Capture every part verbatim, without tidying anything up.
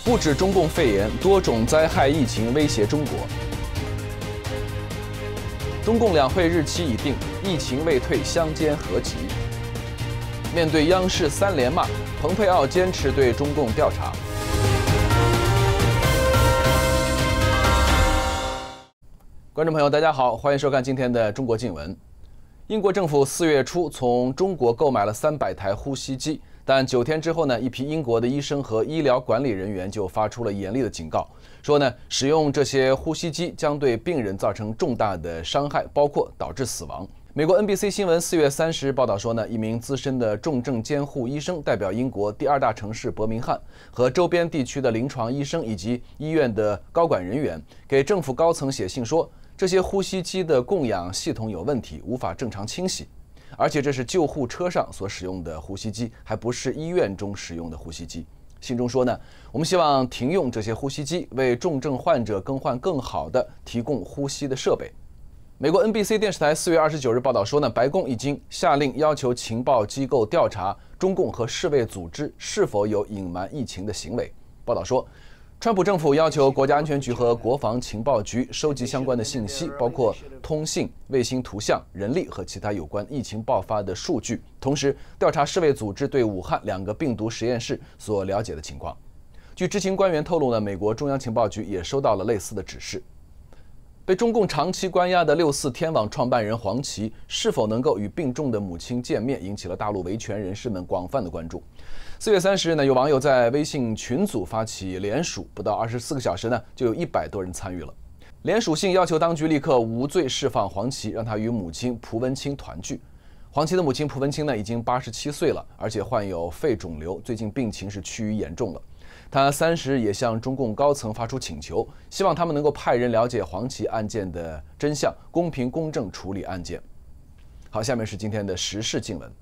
不止中共肺炎，多种灾害疫情威胁中国。中共两会日期已定，疫情未退，相煎何急？面对央视三连骂，蓬佩奥坚持对中共调查。观众朋友，大家好，欢迎收看今天的中国近闻。英国政府四月初从中国购买了三百台呼吸机。 但九天之后呢，一批英国的医生和医疗管理人员就发出了严厉的警告，说呢，使用这些呼吸机将对病人造成重大的伤害，包括导致死亡。美国 N B C 新闻四月三十日报道说呢，一名资深的重症监护医生代表英国第二大城市伯明翰和周边地区的临床医生以及医院的高管人员，给政府高层写信说，这些呼吸机的供氧系统有问题，无法正常清洗。 而且这是救护车上所使用的呼吸机，还不是医院中使用的呼吸机。信中说呢，我们希望停用这些呼吸机，为重症患者更换更好的提供呼吸的设备。美国 N B C 电视台四月二十九日报道说呢，白宫已经下令要求情报机构调查中共和世卫组织是否有隐瞒疫情的行为。报道说， 川普政府要求国家安全局和国防情报局收集相关的信息，包括通信、卫星图像、人力和其他有关疫情爆发的数据，同时调查世卫组织对武汉两个病毒实验室所了解的情况。据知情官员透露呢，美国中央情报局也收到了类似的指示。被中共长期关押的六四天网创办人黄琦是否能够与病重的母亲见面，引起了大陆维权人士们广泛的关注。 四月三十日呢，有网友在微信群组发起联署，不到二十四个小时呢，就有一百多人参与了。联署信要求当局立刻无罪释放黄琦，让他与母亲蒲文清团聚。黄琦的母亲蒲文清呢，已经八十七岁了，而且患有肺肿瘤，最近病情是趋于严重了。他三十日也向中共高层发出请求，希望他们能够派人了解黄琦案件的真相，公平公正处理案件。好，下面是今天的时事新闻。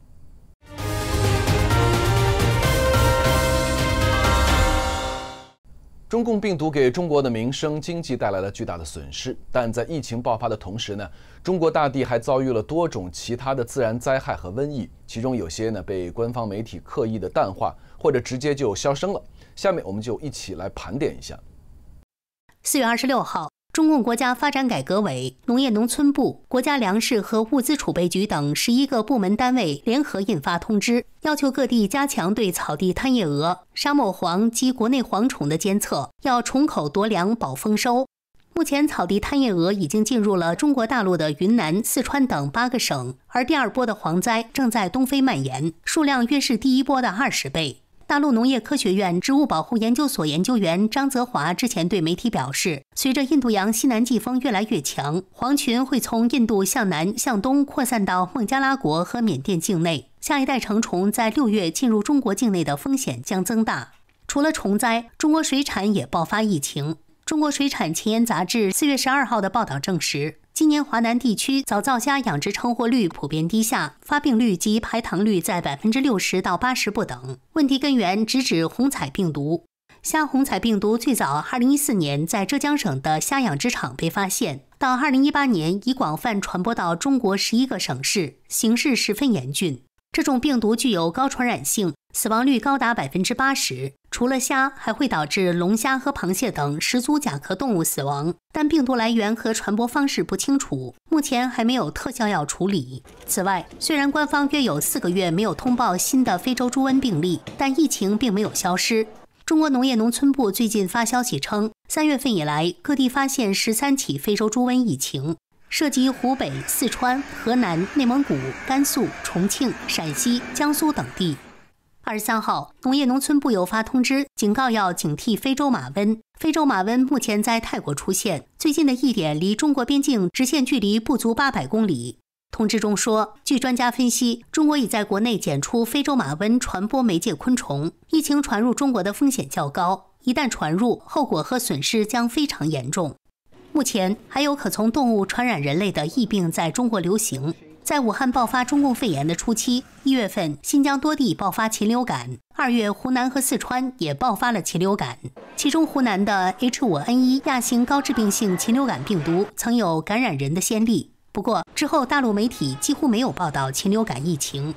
中共病毒给中国的民生经济带来了巨大的损失，但在疫情爆发的同时呢，中国大地还遭遇了多种其他的自然灾害和瘟疫，其中有些呢被官方媒体刻意的淡化，或者直接就销声了。下面我们就一起来盘点一下。 四月二十六号， 中共国家发展改革委、农业农村部、国家粮食和物资储备局等十一个部门单位联合印发通知，要求各地加强对草地贪叶蛾、沙漠蝗及国内蝗虫的监测，要重口夺粮保丰收。目前，草地贪叶蛾已经进入了中国大陆的云南、四川等八个省，而第二波的蝗灾正在东非蔓延，数量约是第一波的二十倍。 大陆农业科学院植物保护研究所研究员张泽华之前对媒体表示，随着印度洋西南季风越来越强，蝗群会从印度向南向东扩散到孟加拉国和缅甸境内，下一代成虫在六月进入中国境内的风险将增大。除了虫灾，中国水产也爆发疫情。中国水产前沿杂志四月十二号的报道证实， 今年华南地区早造虾养殖成活率普遍低下，发病率及排糖率在百分之六十到八十不等。问题根源直指红彩病毒。虾红彩病毒最早二零一四年在浙江省的虾养殖场被发现，到二零一八年已广泛传播到中国十一个省市，形势十分严峻。这种病毒具有高传染性，死亡率高达百分之八十。 除了虾，还会导致龙虾和螃蟹等十足甲壳动物死亡，但病毒来源和传播方式不清楚，目前还没有特效药处理。此外，虽然官方约有四个月没有通报新的非洲猪瘟病例，但疫情并没有消失。中国农业农村部最近发消息称，三月份以来，各地发现十三起非洲猪瘟疫情，涉及湖北、四川、河南、内蒙古、甘肃、重庆、陕西、江苏等地。 二十三号，农业农村部有发通知，警告要警惕非洲马瘟。非洲马瘟目前在泰国出现，最近的一点离中国边境直线距离不足八百公里。通知中说，据专家分析，中国已在国内检出非洲马瘟传播媒介昆虫，疫情传入中国的风险较高，一旦传入，后果和损失将非常严重。目前还有可从动物传染人类的疫病在中国流行。 在武汉爆发中共肺炎的初期，一月份新疆多地爆发禽流感，二月湖南和四川也爆发了禽流感。其中湖南的 H 五 N 一 亚型高致病性禽流感病毒曾有感染人的先例，不过之后大陆媒体几乎没有报道禽流感疫情。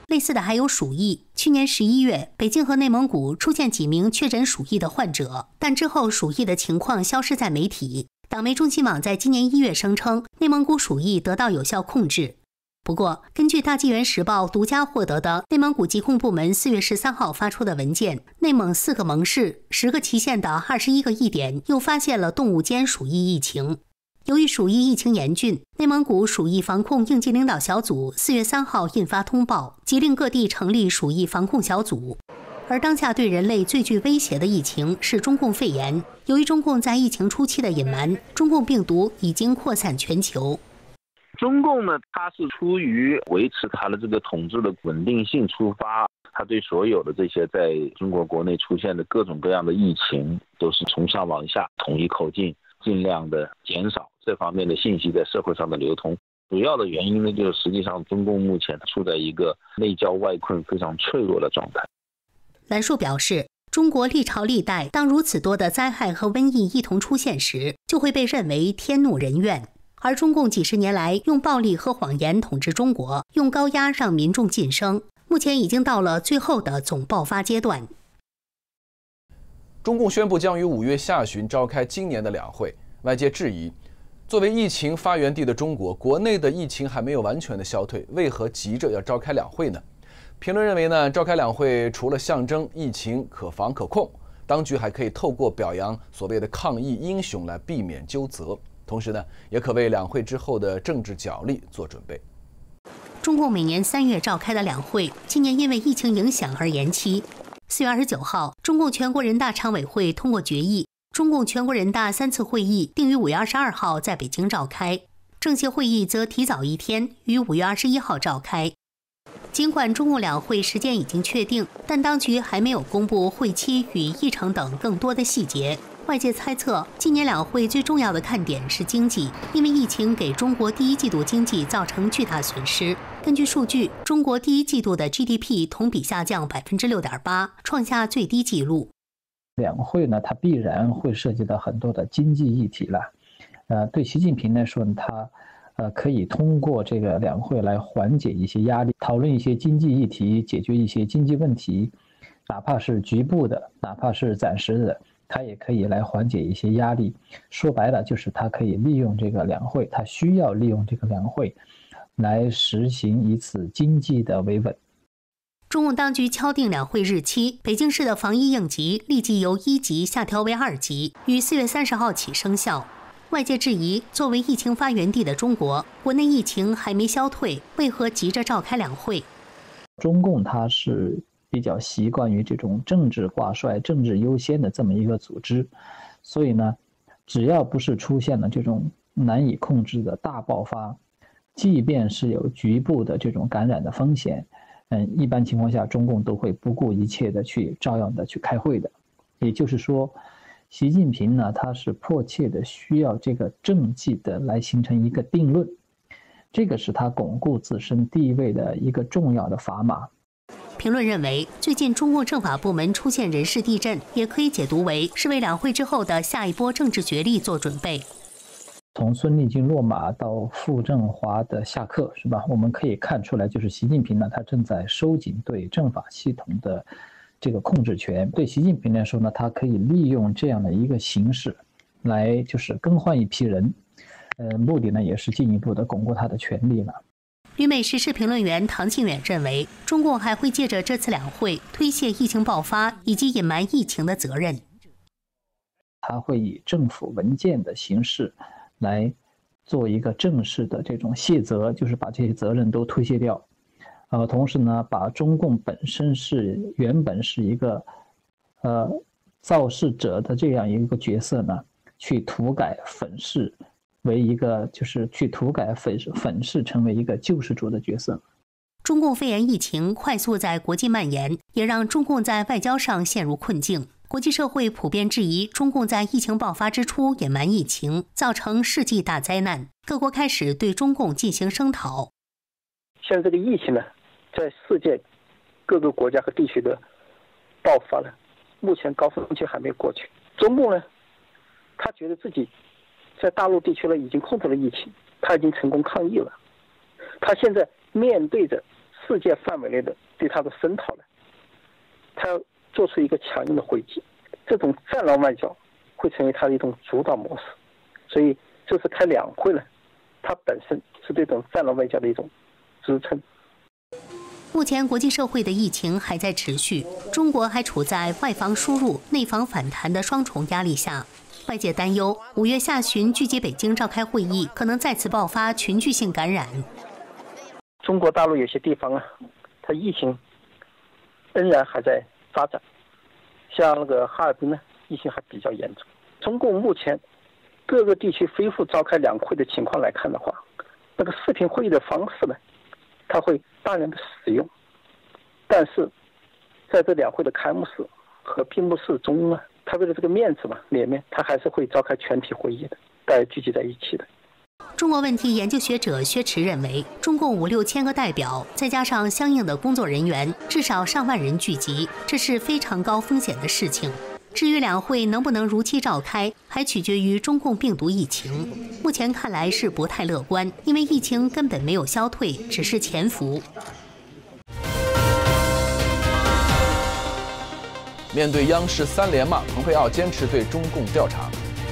类似的还有鼠疫。去年十一月，北京和内蒙古出现几名确诊鼠疫的患者，但之后鼠疫的情况消失在媒体。党媒中新网在今年一月声称，内蒙古鼠疫得到有效控制。不过，根据大纪元时报独家获得的内蒙古疾控部门四月十三号发出的文件，内蒙四个盟市、十个旗县的二十一个疫点又发现了动物间鼠疫疫情。由于鼠疫疫情严峻，内蒙古鼠疫防控应急领导小组四月三号印发通报，急令各地成立鼠疫防控小组。而当下对人类最具威胁的疫情是中共肺炎。由于中共在疫情初期的隐瞒，中共病毒已经扩散全球。 中共呢，它是出于维持它的这个统治的稳定性出发，它对所有的这些在中国国内出现的各种各样的疫情，都是从上往下统一口径，尽量的减少这方面的信息在社会上的流通。主要的原因呢，就是实际上中共目前处在一个内焦外困、非常脆弱的状态。 兰树表示，中国历朝历代当如此多的灾害和瘟疫一同出现时，就会被认为天怒人怨。而中共几十年来用暴力和谎言统治中国，用高压让民众晋升，目前已经到了最后的总爆发阶段。 中共宣布将于五月下旬召开今年的两会，外界质疑，作为疫情发源地的中国，国内的疫情还没有完全的消退，为何急着要召开两会呢？评论认为呢，召开两会除了象征疫情可防可控，当局还可以透过表扬所谓的抗疫英雄来避免纠责，同时呢，也可为两会之后的政治角力做准备。 中共每年三月召开的两会，今年因为疫情影响而延期。四月二十九号，中共全国人大常委会通过决议，中共全国人大三次会议定于五月二十二号在北京召开，政协会议则提早一天，于五月二十一号召开。尽管中共两会时间已经确定，但当局还没有公布会期与议程等更多的细节。外界猜测，今年两会最重要的看点是经济，因为疫情给中国第一季度经济造成巨大损失。根据数据，中国第一季度的 G D P 同比下降百分之六点八，创下最低纪录。 两会呢，它必然会涉及到很多的经济议题了。呃，对习近平来说呢，他呃可以通过这个两会来缓解一些压力，讨论一些经济议题，解决一些经济问题，哪怕是局部的，哪怕是暂时的。他也可以来缓解一些压力，说白了就是他可以利用这个两会，他需要利用这个两会来实行一次经济的维稳。 中共当局敲定两会日期，北京市的防疫应急立即由一级下调为二级，于四月三十号起生效。外界质疑，作为疫情发源地的中国，国内疫情还没消退，为何急着召开两会？ 中共它是比较习惯于这种政治挂帅、政治优先的这么一个组织，所以呢，只要不是出现了这种难以控制的大爆发，即便是有局部的这种感染的风险，嗯，一般情况下，中共都会不顾一切的去照样的去开会的。也就是说，习近平呢，他是迫切的需要这个政绩的来形成一个定论，这个是他巩固自身地位的一个重要的砝码。 评论认为，最近中共政法部门出现人事地震，也可以解读为是为两会之后的下一波政治角力做准备。 从孙立军落马到傅政华的下课，是吧？我们可以看出来，就是习近平呢，他正在收紧对政法系统的这个控制权。对习近平来说呢，他可以利用这样的一个形式，来就是更换一批人，呃，目的呢也是进一步的巩固他的权力了。 旅美时事评论员唐庆远认为，中共还会借着这次两会推卸疫情爆发以及隐瞒疫情的责任。 他会以政府文件的形式来做一个正式的这种卸责，就是把这些责任都推卸掉。呃，同时呢，把中共本身是原本是一个呃造事者的这样一个角色呢，去涂改粉饰。为一个就是去涂改粉粉饰成为一个救世主的角色。 中共肺炎疫情快速在国际蔓延，也让中共在外交上陷入困境。国际社会普遍质疑中共在疫情爆发之初隐瞒疫情，造成世纪大灾难。各国开始对中共进行声讨。 现在这个疫情呢，在世界各个国家和地区的爆发了，目前高峰期还没有过去。中共呢，他觉得自己在大陆地区呢已经控制了疫情，他已经成功抗疫了。他现在面对着世界范围内的对它的声讨呢，它要做出一个强硬的回击。这种战狼外交会成为它的一种主导模式。所以这次开两会呢，它本身是对这种战狼外交的一种支撑。 目前国际社会的疫情还在持续，中国还处在外防输入、内防反弹的双重压力下。外界担忧，五月下旬聚集北京召开会议，可能再次爆发群聚性感染。 中国大陆有些地方啊，它疫情仍然还在发展，像那个哈尔滨呢，疫情还比较严重。中共目前各个地区恢复召开两会的情况来看的话，那个视频会议的方式呢，它会大量的使用，但是在这两会的开幕式和闭幕式中呢，他为了这个面子嘛，脸面，他还是会召开全体会议的，大家聚集在一起的。 中国问题研究学者薛池认为，中共五六千个代表，再加上相应的工作人员，至少上万人聚集，这是非常高风险的事情。至于两会能不能如期召开，还取决于中共病毒疫情。目前看来是不太乐观，因为疫情根本没有消退，只是潜伏。 面对央视三连骂，蓬佩奥坚持对中共调查。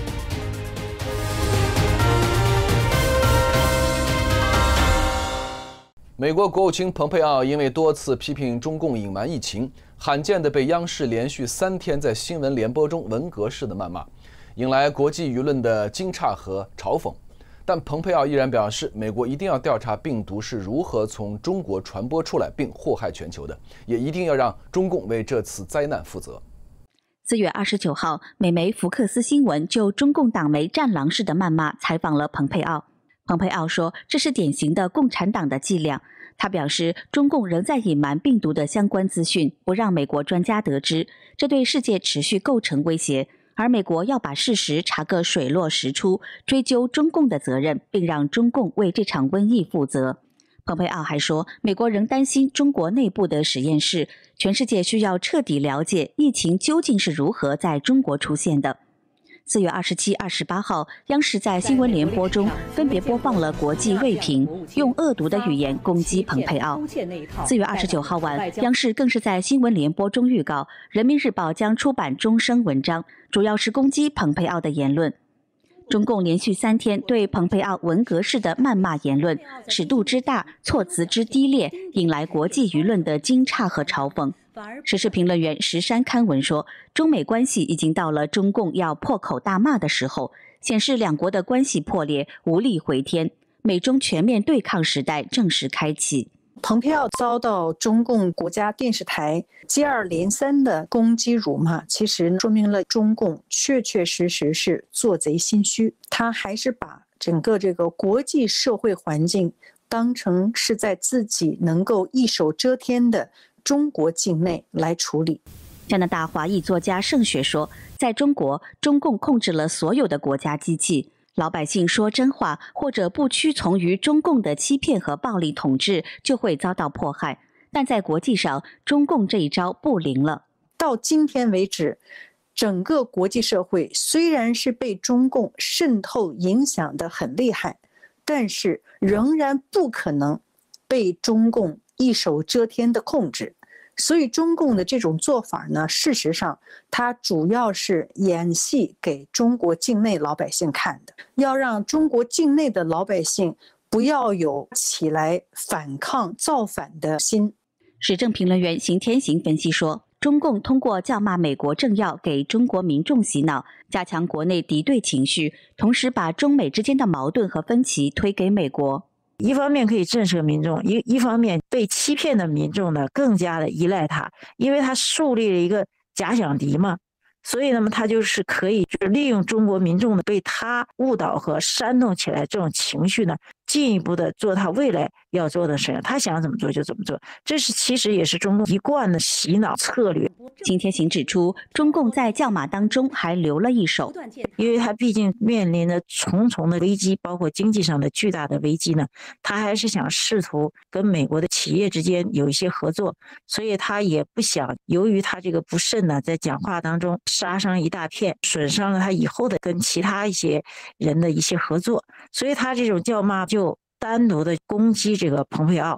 美国国务卿蓬佩奥因为多次批评中共隐瞒疫情，罕见地被央视连续三天在新闻联播中文革式的谩骂，引来国际舆论的惊诧和嘲讽。但蓬佩奥依然表示，美国一定要调查病毒是如何从中国传播出来并祸害全球的，也一定要让中共为这次灾难负责。 四月二十九号，美媒福克斯新闻就中共党媒战狼式的谩骂采访了蓬佩奥。蓬佩奥说，这是典型的共产党的伎俩。他表示，中共仍在隐瞒病毒的相关资讯，不让美国专家得知，这对世界持续构成威胁。而美国要把事实查个水落石出，追究中共的责任，并让中共为这场瘟疫负责。蓬佩奥还说，美国仍担心中国内部的实验室，全世界需要彻底了解疫情究竟是如何在中国出现的。四月二十七、二十八号，央视在新闻联播中分别播放了国际锐评，用恶毒的语言攻击蓬佩奥。四月二十九号晚，央视更是在新闻联播中预告，《人民日报》将出版终生文章，主要是攻击蓬佩奥的言论。中共连续三天对蓬佩奥文革式的谩骂言论，尺度之大，措辞之低劣，引来国际舆论的惊诧和嘲讽。时事评论员石山刊文说，中美关系已经到了中共要破口大骂的时候，显示两国的关系破裂，无力回天，美中全面对抗时代正式开启。 蓬佩奥遭到中共国家电视台接二连三的攻击辱骂，其实说明了中共确确实实是做贼心虚，他还是把整个这个国际社会环境当成是在自己能够一手遮天的中国境内来处理。 加拿大华裔作家盛雪说，在中国，中共控制了所有的国家机器，老百姓说真话或者不屈从于中共的欺骗和暴力统治，就会遭到迫害。但在国际上，中共这一招不灵了。 到今天为止，整个国际社会虽然是被中共渗透影响得很厉害，但是仍然不可能被中共一手遮天的控制。所以中共的这种做法呢，事实上它主要是演戏给中国境内老百姓看的，要让中国境内的老百姓不要有起来反抗造反的心。 时政评论员邢天行分析说，中共通过叫骂美国政要给中国民众洗脑，加强国内敌对情绪，同时把中美之间的矛盾和分歧推给美国。 一方面可以震慑民众，一一方面被欺骗的民众呢更加的依赖他，因为他树立了一个假想敌嘛，所以那么他就是可以就是利用中国民众的被他误导和煽动起来这种情绪呢，进一步的做他未来要做的事情，他想怎么做就怎么做，这是其实也是中共一贯的洗脑策略。 金天行指出，中共在叫骂当中还留了一手， 因为他毕竟面临着重重的危机，包括经济上的巨大的危机呢，他还是想试图跟美国的企业之间有一些合作，所以他也不想由于他这个不慎呢，在讲话当中杀伤一大片，损伤了他以后的跟其他一些人的一些合作，所以他这种叫骂就单独的攻击这个蓬佩奥。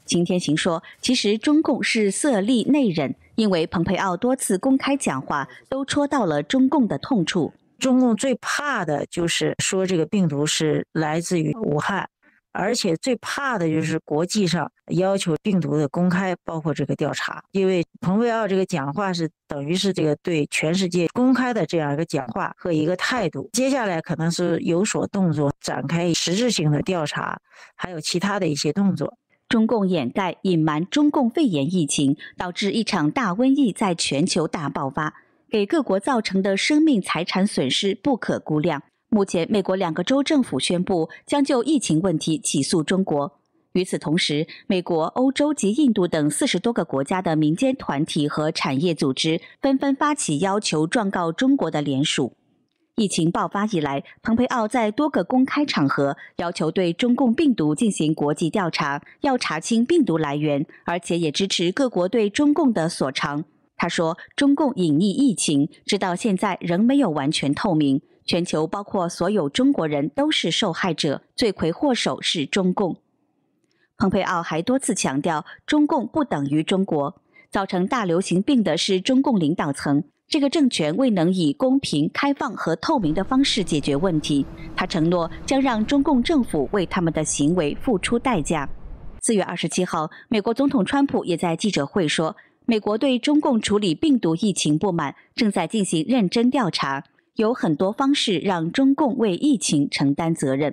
秦天行说，其实中共是色厉内荏，因为蓬佩奥多次公开讲话都戳到了中共的痛处。 中共最怕的就是说这个病毒是来自于武汉，而且最怕的就是国际上要求病毒的公开，包括这个调查。因为蓬佩奥这个讲话是等于是这个对全世界公开的这样一个讲话和一个态度，接下来可能是有所动作，展开实质性的调查，还有其他的一些动作。 中共掩盖隐瞒中共肺炎疫情，导致一场大瘟疫在全球大爆发，给各国造成的生命财产损失不可估量。目前美国两个州政府宣布将就疫情问题起诉中国。与此同时，美国、欧洲及印度等四十多个国家的民间团体和产业组织纷纷发起要求状告中国的联署。疫情爆发以来，蓬佩奥在多个公开场合要求对中共病毒进行国际调查，要查清病毒来源，而且也支持各国对中共的索偿。他说，中共隐匿疫情，直到现在仍没有完全透明，全球包括所有中国人都是受害者，罪魁祸首是中共。蓬佩奥还多次强调，中共不等于中国，造成大流行病的是中共领导层。这个政权未能以公平、开放和透明的方式解决问题，他承诺将让中共政府为他们的行为付出代价。四月二十七号，美国总统川普也在记者会说，美国对中共处理病毒疫情不满，正在进行认真调查，有很多方式让中共为疫情承担责任。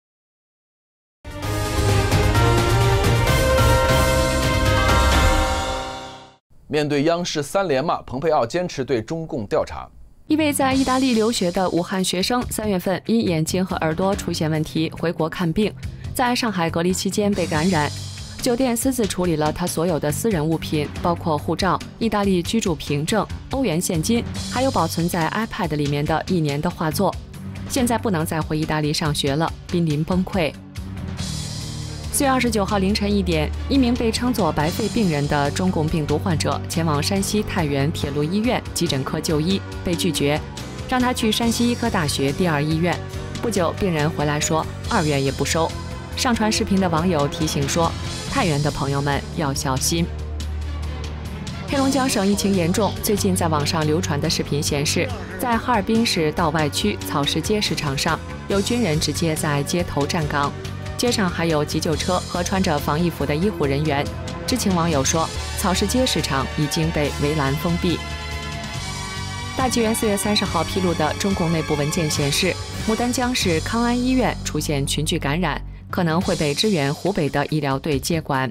面对央视三连骂，蓬佩奥坚持对中共调查。 一位在意大利留学的武汉学生，三月份因眼睛和耳朵出现问题回国看病，在上海隔离期间被感染。酒店私自处理了他所有的私人物品，包括护照、意大利居住凭证、欧元现金，还有保存在 iPad 里面的一年的画作。现在不能再回意大利上学了，濒临崩溃。四月二十九号凌晨一点，一名被称作白肺病人的中共病毒患者前往山西太原铁路医院急诊科就医，被拒绝，让他去山西医科大学第二医院。不久，病人回来说二院也不收。上传视频的网友提醒说，太原的朋友们要小心。黑龙江省疫情严重，最近在网上流传的视频显示，在哈尔滨市道外区草市街市场上，有军人直接在街头站岗。街上还有急救车和穿着防疫服的医护人员。知情网友说，草市街市场已经被围栏封闭。大纪元四月三十号披露的中共内部文件显示，牡丹江市康安医院出现群聚感染，可能会被支援湖北的医疗队接管。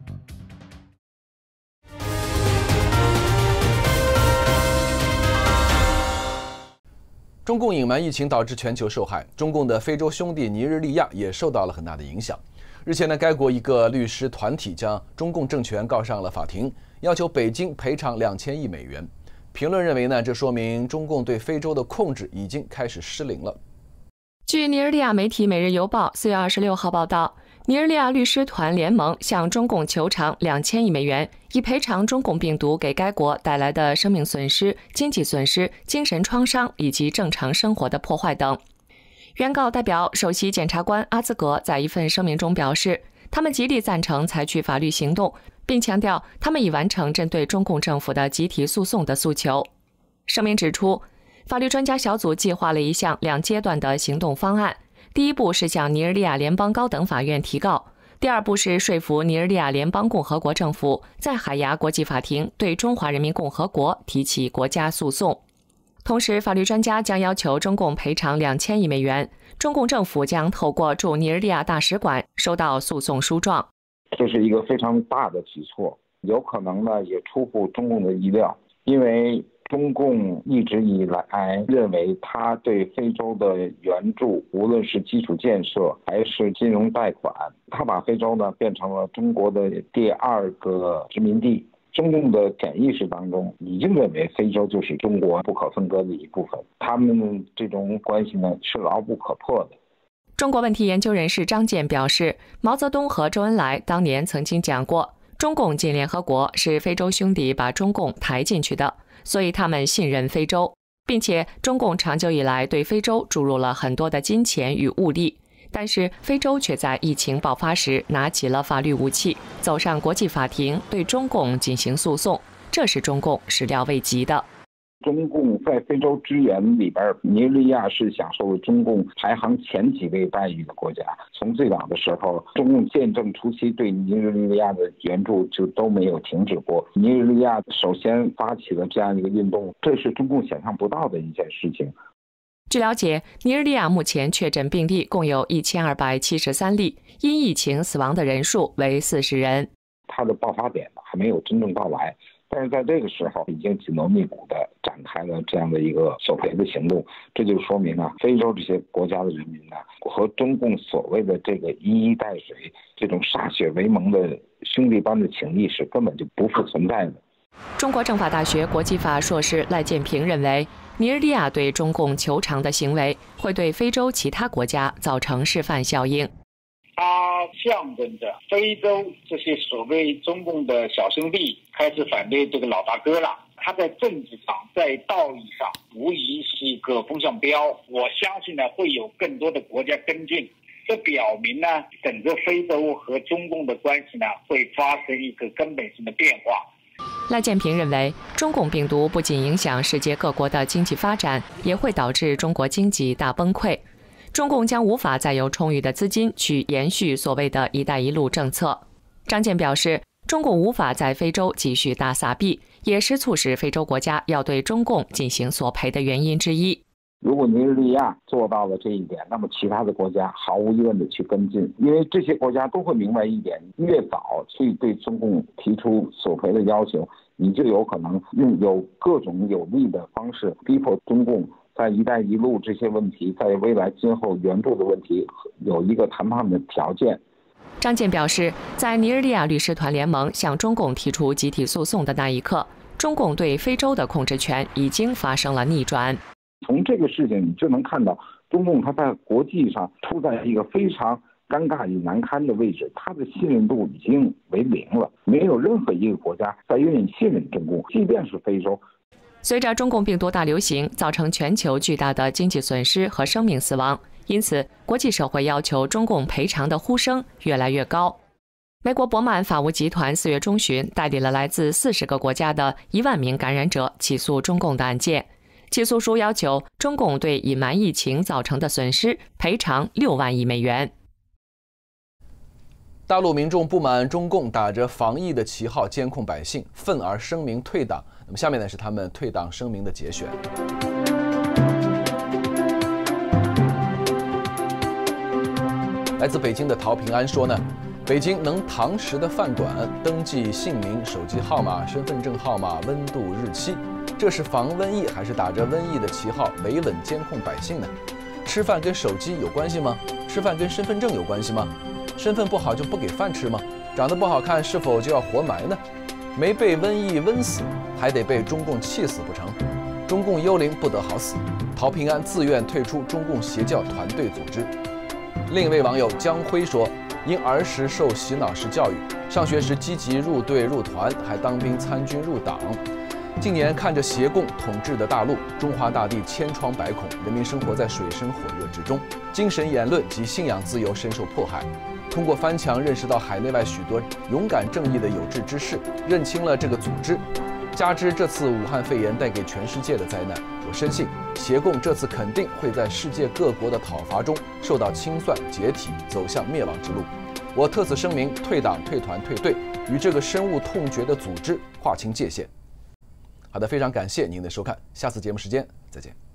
中共隐瞒疫情导致全球受害，中共的非洲兄弟尼日利亚也受到了很大的影响。日前呢，该国一个律师团体将中共政权告上了法庭，要求北京赔偿两千亿美元。评论认为呢，这说明中共对非洲的控制已经开始失灵了。 据尼日利亚媒体《每日邮报》四月二十六号报道，尼日利亚律师团联盟向中共求偿两千亿美元，以赔偿中共病毒给该国带来的生命损失、经济损失、精神创伤以及正常生活的破坏等。原告代表首席检察官阿兹格在一份声明中表示，他们极力赞成采取法律行动，并强调他们已完成针对中共政府的集体诉讼的诉求。声明指出，法律专家小组计划了一项两阶段的行动方案，第一步是向尼日利亚联邦高等法院提告，第二步是说服尼日利亚联邦共和国政府在海牙国际法庭对中华人民共和国提起国家诉讼。同时，法律专家将要求中共赔偿两千亿美元，中共政府将透过驻尼日利亚大使馆收到诉讼书状。 这是一个非常大的举措，有可能呢也出乎中共的意料，因为中共一直以来认为他对非洲的援助，无论是基础建设还是金融贷款，他把非洲呢变成了中国的第二个殖民地。中共的潜意识当中已经认为非洲就是中国不可分割的一部分，他们这种关系呢是牢不可破的。 中国问题研究人士张健表示，毛泽东和周恩来当年曾经讲过，中共进联合国是非洲兄弟把中共抬进去的，所以他们信任非洲，并且中共长久以来对非洲注入了很多的金钱与物力， 但是非洲却在疫情爆发时拿起了法律武器，走上国际法庭对中共进行诉讼，这是中共始料未及的。 中共在非洲支援里边，尼日利亚是享受了中共排行前几位待遇的国家。从最早的时候，中共建政初期对尼日利亚的援助就都没有停止过。尼日利亚首先发起了这样一个运动，这是中共想象不到的一件事情。 据了解，尼日利亚目前确诊病例共有一千二百七十三例，因疫情死亡的人数为四十人。 它的爆发点还没有真正到来。但是在这个时候，已经紧锣密鼓地展开了这样的一个索赔的行动，这就说明啊，非洲这些国家的人民呢，和中共所谓的这个一衣带水、这种歃血为盟的兄弟般的情谊是根本就不复存在的。 中国政法大学国际法硕士赖建平认为，尼日利亚对中共求偿的行为会对非洲其他国家造成示范效应。 它象征着非洲这些所谓中共的小兄弟开始反对这个老大哥了。它在政治上、在道义上，无疑是一个风向标。我相信呢，会有更多的国家跟进。这表明呢，整个非洲和中共的关系呢，会发生一个根本性的变化。 赖建平认为，中共病毒不仅影响世界各国的经济发展，也会导致中国经济大崩溃。中共将无法再有充裕的资金去延续所谓的一带一路政策。张健表示，中共无法在非洲继续大撒币，也是促使非洲国家要对中共进行索赔的原因之一。 如果尼日利亚做到了这一点，那么其他的国家毫无疑问的去跟进，因为这些国家都会明白一点，越早去对中共提出索赔的要求，你就有可能用有各种有利的方式逼迫中共在一带一路这些问题，在未来今后援助的问题有一个谈判的条件。 张健表示，在尼日利亚律师团联盟向中共提出集体诉讼的那一刻，中共对非洲的控制权已经发生了逆转。 从这个事情你就能看到，中共它在国际上处在一个非常尴尬与难堪的位置，它的信任度已经为零了，没有任何一个国家再愿意信任中共，即便是非洲。 随着中共病毒大流行，造成全球巨大的经济损失和生命死亡，因此国际社会要求中共赔偿的呼声越来越高。美国伯曼法务集团四月中旬代理了来自四十个国家的一万名感染者起诉中共的案件，起诉书要求中共对隐瞒疫情造成的损失赔偿六万亿美元。 大陆民众不满中共打着防疫的旗号监控百姓，愤而声明退党。那么下面呢是他们退党声明的节选。来自北京的陶平安说呢，北京能堂食的饭馆登记姓名、手机号码、身份证号码、温度、日期，这是防瘟疫还是打着瘟疫的旗号维稳监控百姓呢？吃饭跟手机有关系吗？吃饭跟身份证有关系吗？身份不好就不给饭吃吗？长得不好看是否就要活埋呢？没被瘟疫瘟死，还得被中共气死不成？中共幽灵不得好死。陶平安自愿退出中共邪教团队组织。另一位网友江辉说，因儿时受洗脑式教育，上学时积极入队入团，还当兵参军入党。近年看着邪共统治的大陆，中华大地千疮百孔，人民生活在水深火热之中，精神言论及信仰自由深受迫害。通过翻墙认识到海内外许多勇敢正义的有志之士，认清了这个组织，加之这次武汉肺炎带给全世界的灾难，我深信邪共这次肯定会在世界各国的讨伐中受到清算解体，走向灭亡之路。我特此声明，退党退团退队，与这个深恶痛绝的组织划清界限。好的，非常感谢您的收看，下次节目时间再见。